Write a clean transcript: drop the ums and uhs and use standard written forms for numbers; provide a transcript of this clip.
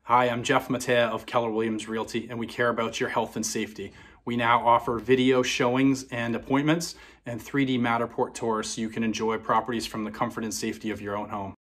Hi, I'm Jeff Mateja of Keller Williams Realty, and we care about your health and safety. We now offer video showings and appointments and 3D Matterport tours so you can enjoy properties from the comfort and safety of your own home.